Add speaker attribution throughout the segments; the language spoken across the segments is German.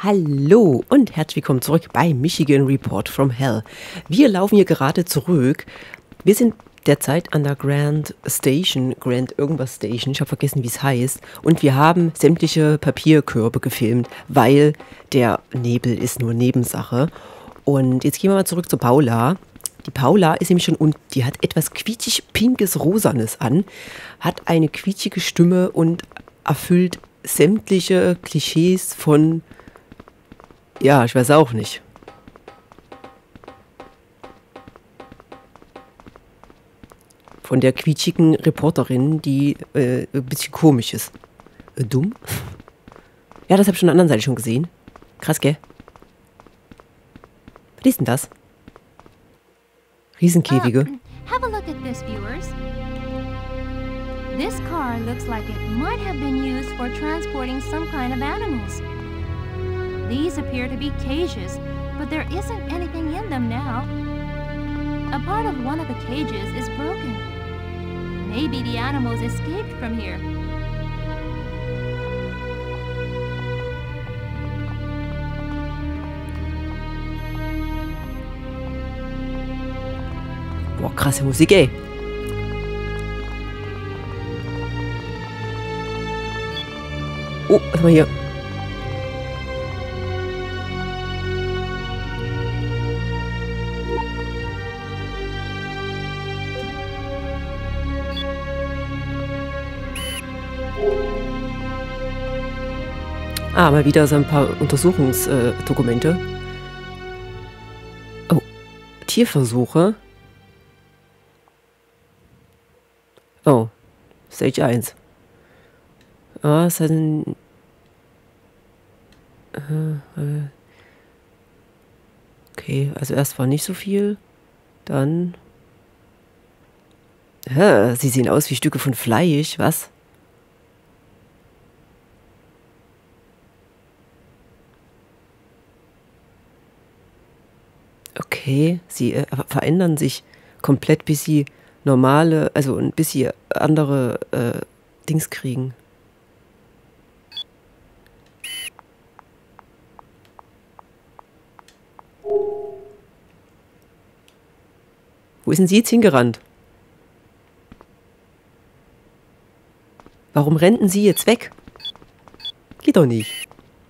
Speaker 1: Hallo und herzlich willkommen zurück bei Michigan Report from Hell. Wir laufen hier gerade zurück. Wir sind derzeit an der Grand Station, Grand irgendwas Station, ich habe vergessen, wie es heißt. Und wir haben sämtliche Papierkörbe gefilmt, weil der Nebel ist nur Nebensache. Und jetzt gehen wir mal zurück zu Paula. Die Paula ist nämlich schon unten, die hat etwas quietschig-pinkes Rosanes an, hat eine quietschige Stimme und erfüllt sämtliche Klischees von... Ja, ich weiß auch nicht. Von der quietschigen Reporterin, die ein bisschen komisch ist. Dumm? Ja, das habe ich schon an der anderen Seite schon gesehen. Krass, gell? Was ist denn das? Riesenkäfige.
Speaker 2: Have a look at this, viewers. This car looks like it might have been used for transporting some kind of animals. These appear to be cages, but there isn't anything in them now. A part of one of the cages is broken. Maybe the animals escaped from here.
Speaker 1: Boah, krasse Musik, ey. Oh, was haben wir hier? Ah, mal wieder so ein paar Untersuchungsdokumente. Oh, Tierversuche. Oh, Stage 1. Ah, es sind... Okay, also erst war nicht so viel. Dann... Sie sehen aus wie Stücke von Fleisch, was? Okay, sie verändern sich komplett, bis sie normale, also bis sie andere Dings kriegen. Wo ist denn sie jetzt hingerannt? Warum rennten sie jetzt weg? Geht doch nicht.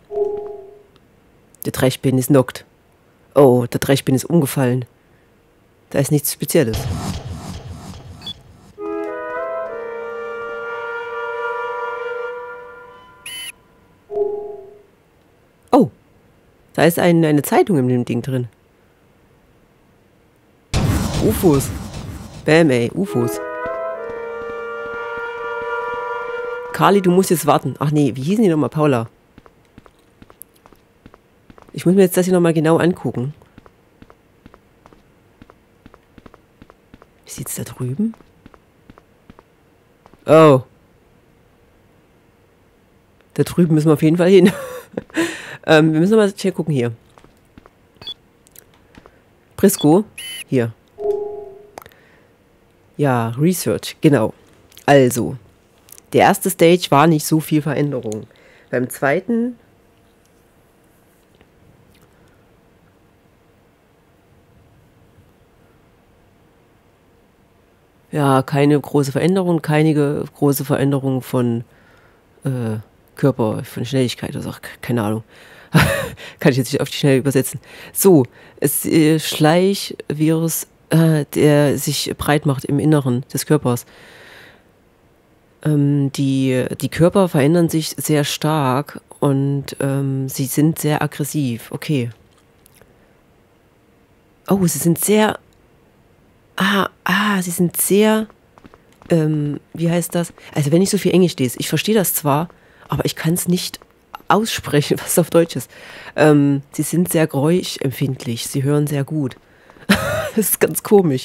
Speaker 1: Der Trashbin ist knockt. Oh, der Trashbin ist umgefallen. Da ist nichts Spezielles. Oh, da ist eine Zeitung in dem Ding drin. UFOs. Bäm, ey, UFOs. Carly, du musst jetzt warten. Ach nee, wie hießen die nochmal? Paula. Ich muss mir jetzt das hier nochmal genau angucken. Wie sieht's da drüben? Oh. Da drüben müssen wir auf jeden Fall hin. Wir müssen mal schnell gucken hier. Prisco. Hier. Ja, Research. Genau. Also. Der erste Stage war nicht so viel Veränderung. Beim zweiten... Ja, keine große Veränderung, keine große Veränderung von Körper, von Schnelligkeit oder so, keine Ahnung. Kann ich jetzt nicht auf die Schnelle übersetzen. So, es Schleichvirus, der sich breit macht im Inneren des Körpers. Die Körper verändern sich sehr stark und sie sind sehr aggressiv. Okay. Oh, sie sind sehr... sie sind sehr, wie heißt das? Also wenn ich so viel Englisch lese, ich verstehe das zwar, aber ich kann es nicht aussprechen, was auf Deutsch ist. Sie sind sehr geräuschempfindlich, sie hören sehr gut. Das ist ganz komisch.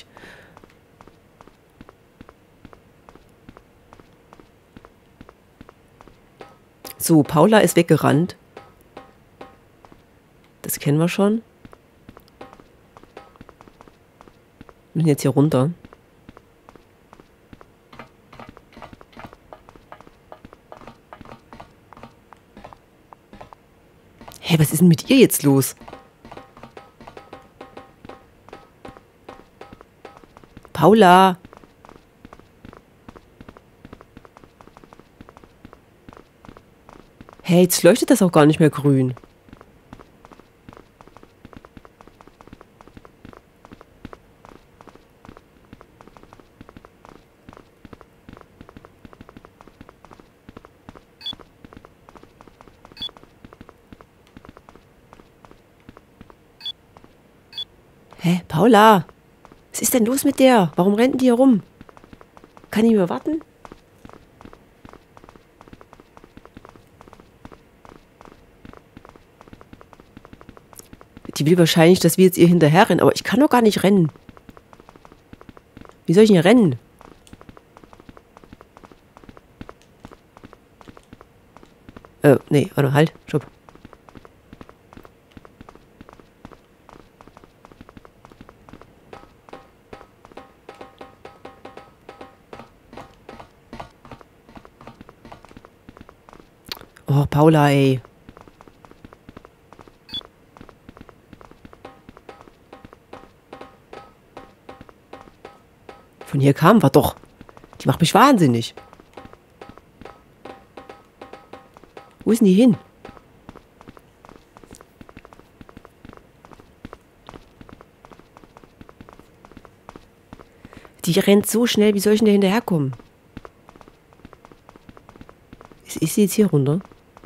Speaker 1: So, Paula ist weggerannt. Das kennen wir schon. Wir müssen jetzt hier runter. Hä, was ist denn mit ihr jetzt los? Paula! Hey, jetzt leuchtet das auch gar nicht mehr grün. Hä, Paula? Was ist denn los mit der? Warum rennt die hier rum? Kann ich mehr warten? Die will wahrscheinlich, dass wir jetzt ihr hinterher rennen, aber ich kann doch gar nicht rennen. Wie soll ich denn hier rennen? Nee, warte, halt, stopp. Oh, Paula, ey. Von hier kam wir doch. Die macht mich wahnsinnig. Wo ist denn die hin? Die rennt so schnell, wie soll ich denn da hinterherkommen? Ist sie jetzt hier runter?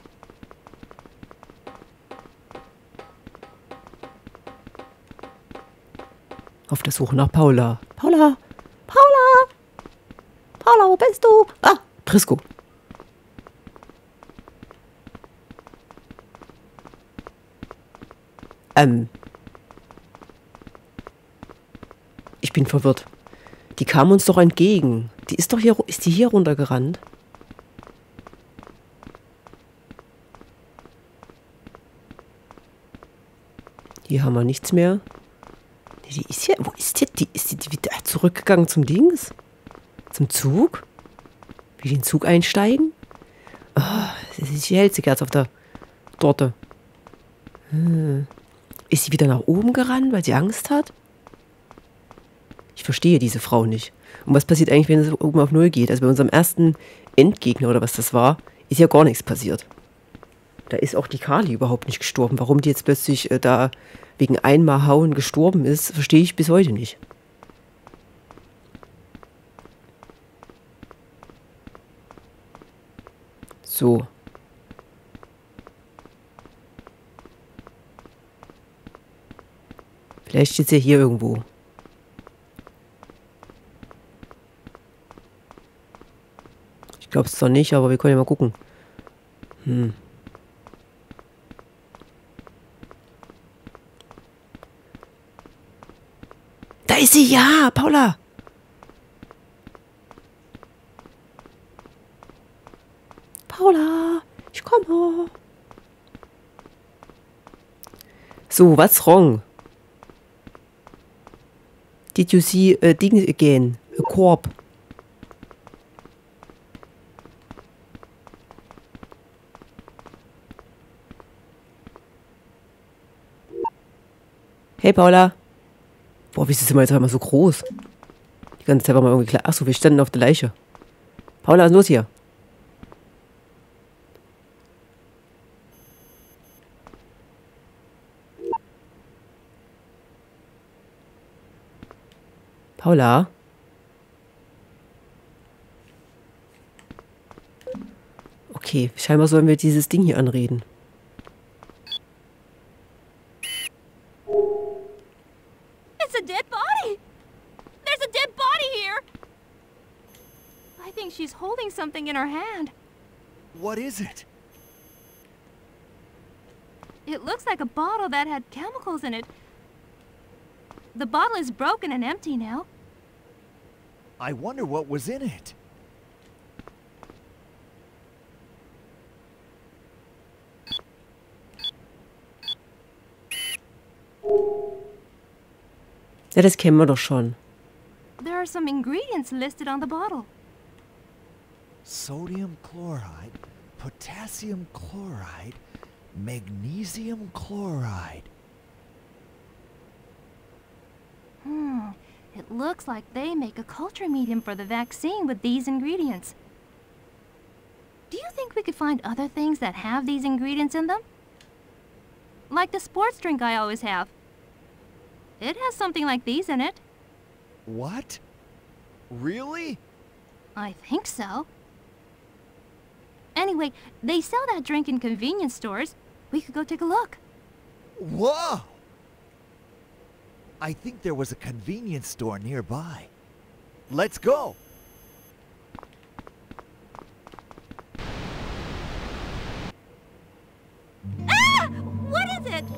Speaker 1: Auf der Suche nach Paula. Paula! Paula! Paula, wo bist du? Ah, Prisco. Ich bin verwirrt. Die kam uns doch entgegen. Die ist doch hier, ist die hier runtergerannt? Hier haben wir nichts mehr. Die ist hier, wo ist die? Ist die wieder zurückgegangen zum Dings? Zum Zug? Wie den Zug einsteigen? Oh, sie hält sich jetzt auf der Torte. Ist sie wieder nach oben gerannt, weil sie Angst hat? Ich verstehe diese Frau nicht. Und was passiert eigentlich, wenn es oben auf Null geht? Also bei unserem ersten Endgegner oder was das war, ist ja gar nichts passiert. Da ist auch die Carly überhaupt nicht gestorben. Warum die jetzt plötzlich da wegen einmal Hauen gestorben ist, verstehe ich bis heute nicht. So. Vielleicht steht sie hier irgendwo. Ich glaube es zwar nicht, aber wir können ja mal gucken. Da ist sie, ja, Paula. Paula, ich komme. So, what's wrong? Did you see a thing again? A corp? Hey Paula. Boah, wie ist das immer jetzt einmal so groß? Die ganze Zeit war mal irgendwie klar. Achso, wir standen auf der Leiche. Paula, was ist los hier? Paula? Okay, scheinbar sollen wir dieses Ding hier anreden.
Speaker 2: It's a dead body! There's a dead body here! I think she's holding something in her hand.
Speaker 3: What is it?
Speaker 2: It looks like a bottle that had chemicals in it. The bottle is broken and empty now.
Speaker 3: I wonder what was in it.
Speaker 1: Ja, das kennen wir doch schon.
Speaker 2: There are some ingredients listed on the bottle.
Speaker 3: Sodium chloride, potassium chloride, Magnesium chloride.
Speaker 2: It looks like they make a culture medium for the vaccine with these ingredients. Do you think we could find other things that have these ingredients in them? Like the sports drink I always have. It has something like these in it.
Speaker 3: What? Really?
Speaker 2: I think so. Anyway, they sell that drink in convenience stores. We could go take a look.
Speaker 3: Whoa! I think there was a convenience store nearby. Let's go!
Speaker 2: Ah! What is it?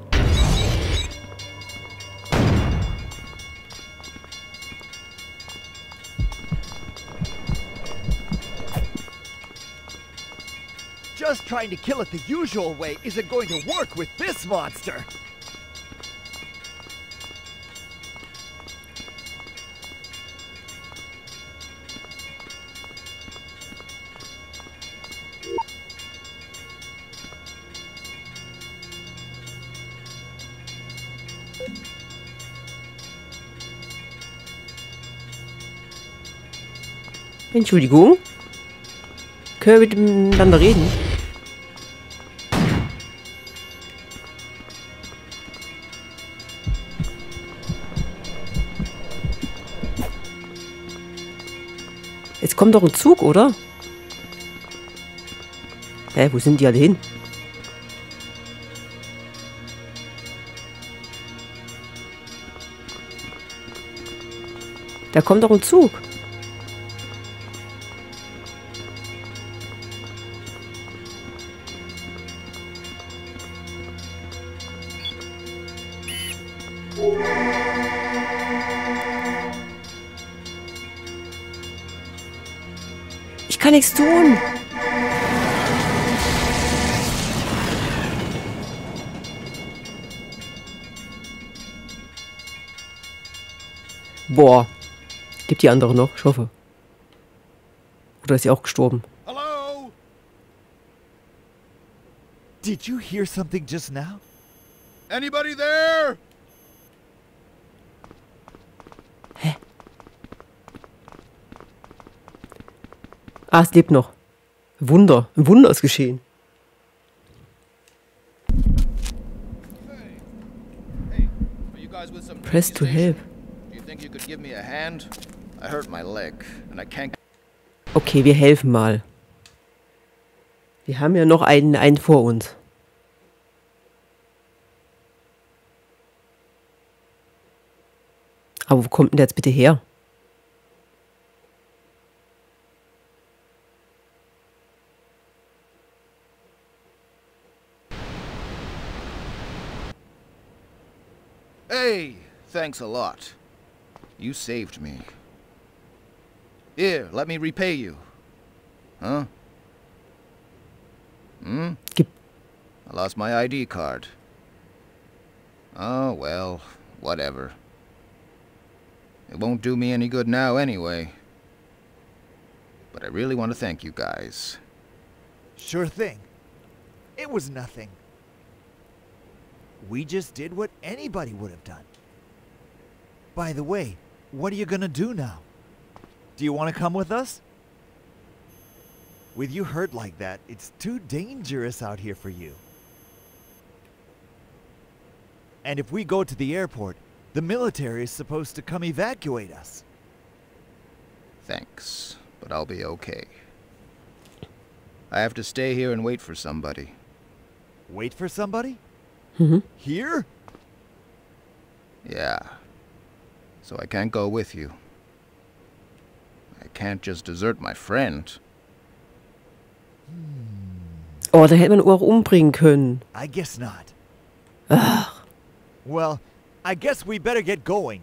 Speaker 3: Just trying to kill it the usual way isn't going to work with this monster!
Speaker 1: Entschuldigung. Können wir miteinander reden? Jetzt kommt doch ein Zug, oder? Hä, wo sind die alle hin? Da kommt doch ein Zug. Ich kann nichts tun. Boah. Gibt die andere noch? Ich hoffe. Oder ist sie auch gestorben?
Speaker 3: Hello? Did you hear something just now?
Speaker 4: Anybody there?
Speaker 1: Hä? Ah, es lebt noch. Wunder. Ein Wunder ist geschehen.
Speaker 4: Hey, are you guys with some
Speaker 1: Press to help.
Speaker 4: Do you think you could give me a hand? I hurt my leg and I can't.
Speaker 1: Okay, wir helfen mal. Wir haben ja noch einen vor uns. Aber wo kommt denn der jetzt bitte her?
Speaker 4: Hey, thanks a lot. You saved me. Here, let me repay you. Huh?
Speaker 1: Gib.
Speaker 4: I lost my ID card. Oh, well, whatever. It won't do me any good now anyway. But I really want to thank you guys.
Speaker 3: Sure thing. It was nothing. We just did what anybody would have done. By the way, what are you gonna do now? Do you want to come with us? With you hurt like that, it's too dangerous out here for you. And if we go to the airport, the military is supposed to come evacuate us.
Speaker 4: Thanks, but I'll be okay. I have to stay here and wait for somebody.
Speaker 3: Wait for somebody?
Speaker 1: Mhm.
Speaker 3: Here?
Speaker 4: Yeah. So I can't go with you. I can't just desert my friend.
Speaker 1: Oh, da hätte man ihn auch umbringen können.
Speaker 3: I guess not.
Speaker 1: Ach,
Speaker 3: Well, I guess we better get going.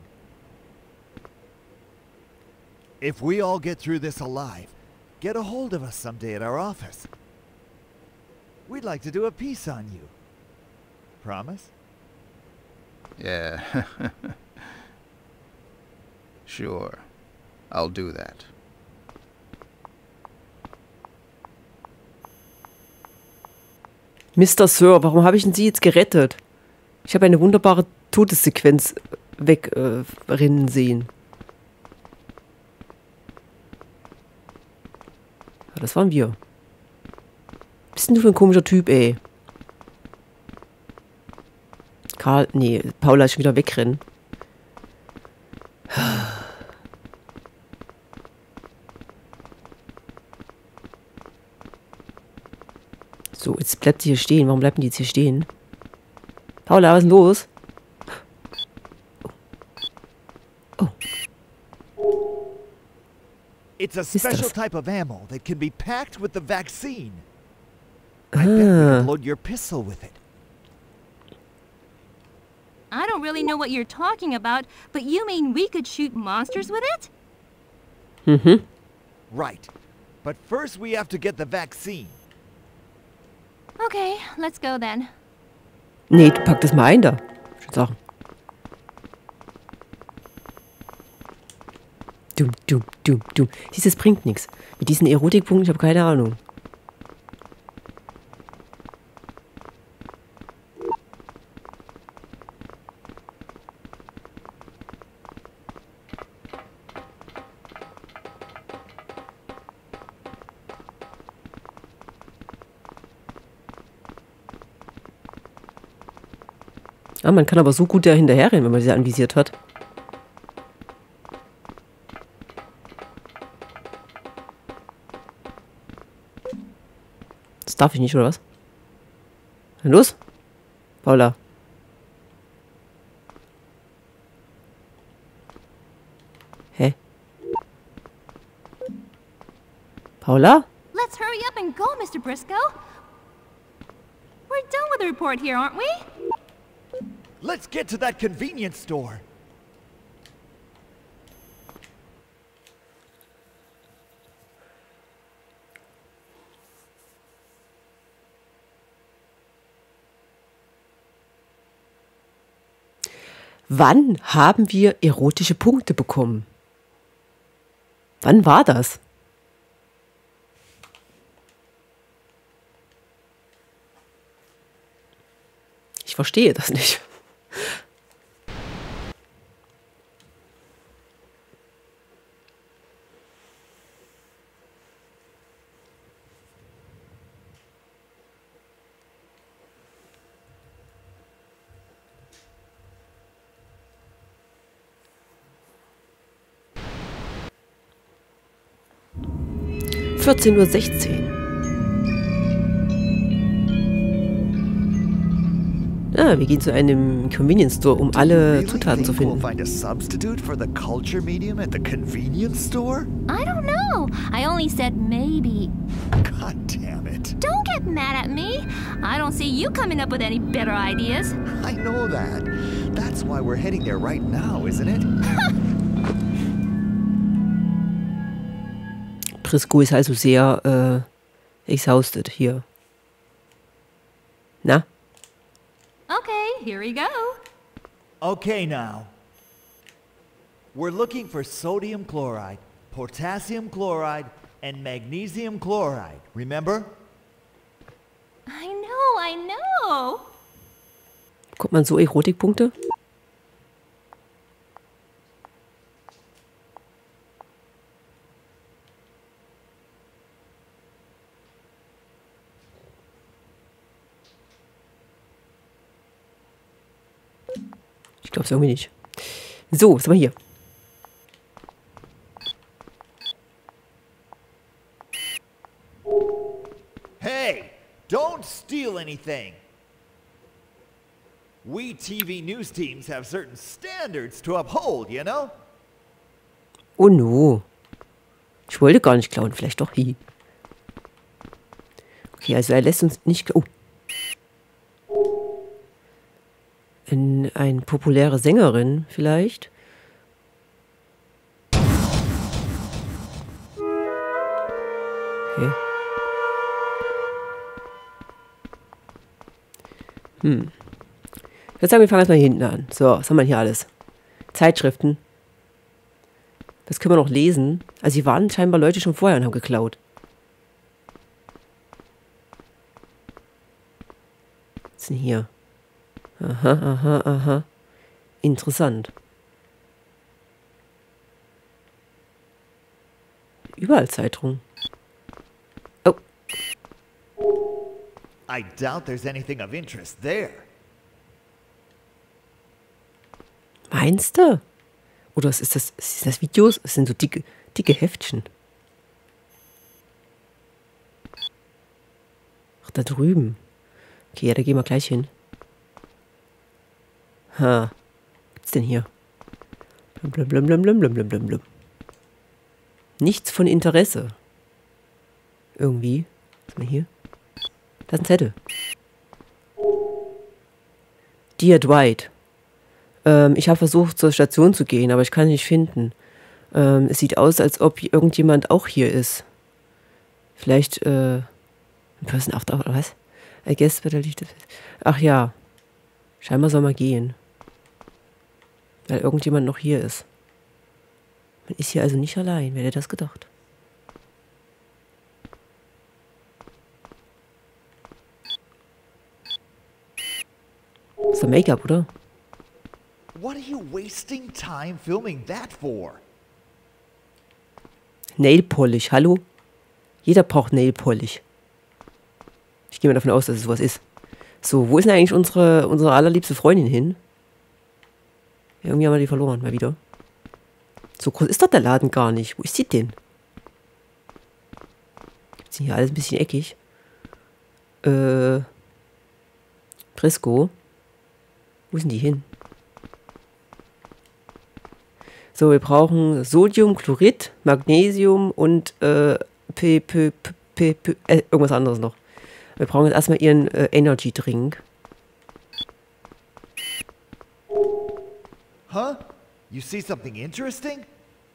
Speaker 3: If we all get through this alive, get a hold of us someday at our office. We'd like to do a piece on you. Promise?
Speaker 4: Yeah. Sure. I'll do that.
Speaker 1: Mr. Sir, warum habe ich denn Sie jetzt gerettet? Ich habe eine wunderbare Todessequenz wegrinnen sehen. Ja, das waren wir. Was bist denn du für ein komischer Typ, ey? Karl, nee, Paula ist schon wieder wegrennen. So, jetzt bleibt sie hier stehen. Warum bleibt denn die jetzt hier stehen? Paula, was ist denn los? Oh.
Speaker 3: It's a
Speaker 1: ist
Speaker 3: special
Speaker 1: das?
Speaker 3: type of ammo that can be packed with the vaccine. I bet we can load your pistol with it.
Speaker 2: I don't really know what you're talking about, but you mean we could shoot monsters with it?
Speaker 1: Mhm.
Speaker 3: Right. But first we have to get the vaccine.
Speaker 2: Okay, let's go then.
Speaker 1: Nee, du pack das mal ein da. Schön Sachen. Dumm. Siehst du, das bringt nichts. Mit diesen Erotikpunkten, ich habe keine Ahnung. Ah, man kann aber so gut da hinterherrennen, wenn man sie anvisiert hat. Das darf ich nicht, oder was? Na los? Paula. Hä? Paula?
Speaker 2: Let's hurry up and go, Mr. Briscoe. We're done with the report here, aren't we?
Speaker 3: Let's get to that convenience store.
Speaker 1: Wann haben wir erotische Punkte bekommen? Wann war das? Ich verstehe das nicht. – 14:16 Uhr. Ah, wir gehen zu einem Convenience Store, um alle Zutaten zu finden.
Speaker 3: We'll find a substitute for the culture medium at the convenience store?
Speaker 2: I don't know. I only said maybe.
Speaker 3: God damn it.
Speaker 2: Don't get mad at me. I don't see you coming up with any better ideas.
Speaker 3: I know that. That's why we're heading there right now, isn't it?
Speaker 1: Briscoe ist also sehr exhausted hier. Na?
Speaker 2: Okay, here we go.
Speaker 3: Okay now. We're looking for sodium chloride, potassium chloride, and magnesium chloride. Remember?
Speaker 2: I know.
Speaker 1: Kommt man so Erotikpunkte? Ich glaube es irgendwie nicht. So, was haben wir hier?
Speaker 3: Hey, don't steal anything. We TV news teams have certain standards to uphold, you know?
Speaker 1: Oh no. Ich wollte gar nicht klauen, vielleicht doch. Hi. Okay, also er lässt uns nicht... Oh. Eine populäre Sängerin vielleicht. Okay. Ich würde sagen, wir fangen erstmal hier hinten an. So, was haben wir hier alles? Zeitschriften. Das können wir noch lesen. Also hier waren scheinbar Leute schon vorher und haben geklaut. ist denn hier? Aha, aha, aha. Interessant. Überall Zeitungen. Oh.
Speaker 3: I doubt there's anything of interest there.
Speaker 1: Meinst du? Oder ist das Videos? Es sind so dicke Heftchen. Ach, da drüben. Okay, ja, da gehen wir gleich hin. Ha. Was gibt's denn hier? Blum, blum, blum, blum, blum, blum, blum, blum. Nichts von Interesse. Irgendwie. Was ist mal hier? Da ist ein Zettel. Dear Dwight. Ich habe versucht, zur Station zu gehen, aber ich kann ihn nicht finden. Es sieht aus, als ob irgendjemand auch hier ist. Vielleicht, Person after, oder was? I guess, ach ja. Scheinbar soll man gehen. Weil irgendjemand noch hier ist. Man ist hier also nicht allein. Wer hätte das gedacht? Das ist doch Make-up, oder?
Speaker 3: What are you wasting time filming that for?
Speaker 1: Nail Polish, hallo? Jeder braucht Nail Polish. Ich gehe mal davon aus, dass es sowas ist. So, wo ist denn eigentlich unsere allerliebste Freundin hin? Irgendwie haben wir die verloren, mal wieder. So groß ist doch der Laden gar nicht. Wo ist die denn? Gibt's denn hier alles ein bisschen eckig? Prisco. Wo sind die hin? So, wir brauchen Sodiumchlorid, Magnesium und irgendwas anderes noch. Wir brauchen jetzt erstmal ihren Energy Drink.
Speaker 3: Huh? You see something interesting?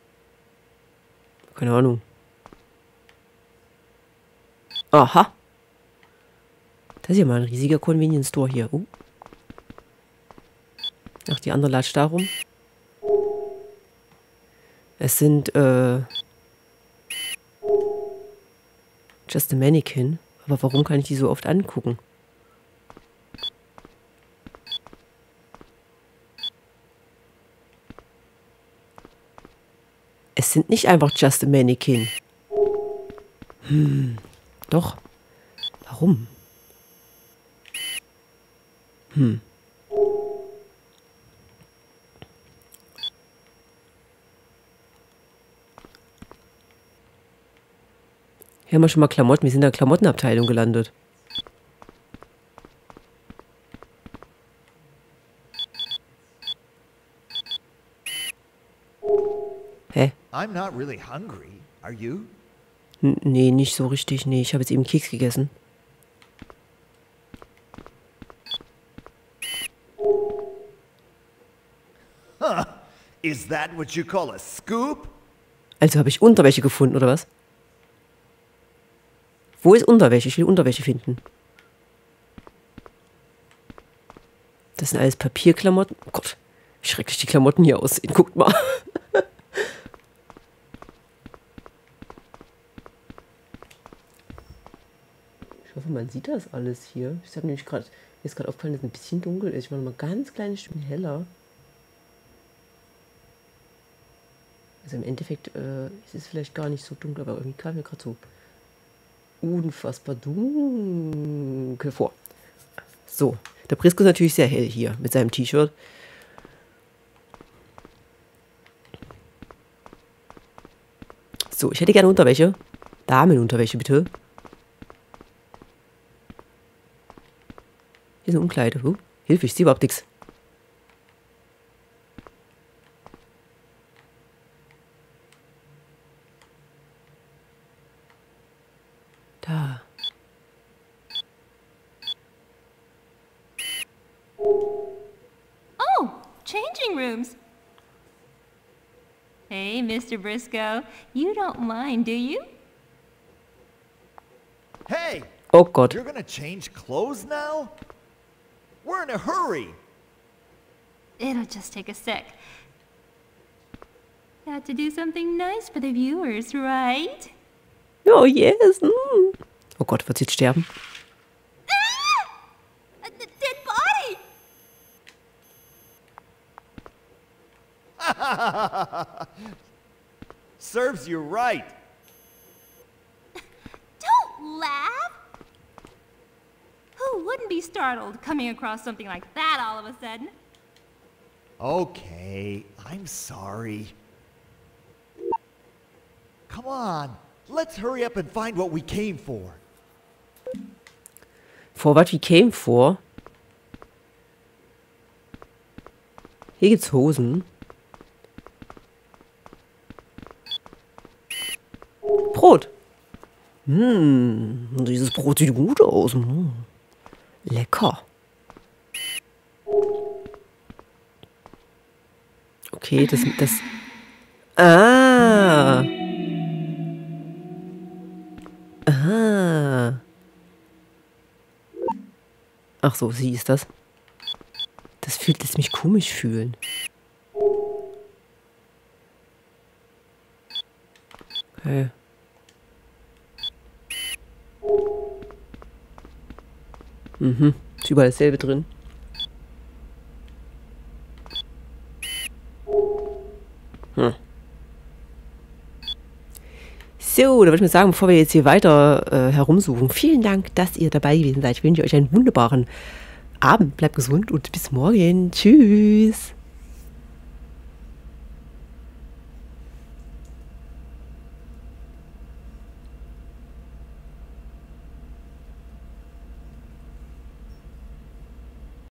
Speaker 1: Keine Ahnung. Aha. Das ist ja mal ein riesiger Convenience Store hier. Ach, die andere latscht da rum. Es sind, Just a Mannequin. Aber warum kann ich die so oft angucken? Es sind nicht einfach Just a Mannequin. Doch. Warum? Hier haben wir schon mal Klamotten. Wir sind in der Klamottenabteilung gelandet. Hä?
Speaker 3: I'm not really hungry. Are you?
Speaker 1: Nee, nicht so richtig. Nee, ich habe jetzt eben Keks gegessen.
Speaker 3: Huh. Is that what you call a scoop?
Speaker 1: Also habe ich Unterwäsche gefunden, oder was? Wo ist Unterwäsche? Ich will Unterwäsche finden. Das sind alles Papierklamotten. Oh Gott, wie schrecklich die Klamotten hier aussehen. Guckt mal. Ich hoffe, man sieht das alles hier. Ich habe nämlich gerade, mir ist gerade aufgefallen, dass es ein bisschen dunkel ist. Ich mache mal ganz kleines Stückchen heller. Also im Endeffekt ist es vielleicht gar nicht so dunkel, aber irgendwie kam mir gerade so unfassbar dunkel vor. So, der Prisco ist natürlich sehr hell hier mit seinem T-Shirt. So, ich hätte gerne Unterwäsche. Damenunterwäsche, bitte. Hier ist eine Umkleide. Hilfe, ich sehe überhaupt nichts. Da.
Speaker 2: Oh, changing rooms. Hey, Mr. Briscoe, you don't mind, do you?
Speaker 3: Hey!
Speaker 1: Oh Gott.
Speaker 3: You're gonna change clothes now? We're in a hurry.
Speaker 2: It'll just take a sec. Got to do something nice for the viewers, right?
Speaker 1: Oh yes. Oh Gott, wird sie jetzt sterben?
Speaker 2: Dad!
Speaker 3: Serves you right.
Speaker 2: Don't laugh! Who wouldn't be startled coming across something like that all of a sudden?
Speaker 3: Okay, I'm sorry. Come on, let's hurry up and find what we came for.
Speaker 1: Vor was we came for? Hier gibt's Hosen. Brot. Dieses Brot sieht gut aus. Lecker. Okay, das... Ah. Ah. Ach so, sie ist das. Das lässt mich komisch fühlen. Okay. Ist überall dasselbe drin. So, da würde ich mal sagen, bevor wir jetzt hier weiter herumsuchen, vielen Dank, dass ihr dabei gewesen seid. Ich wünsche euch einen wunderbaren Abend. Bleibt gesund und bis morgen. Tschüss.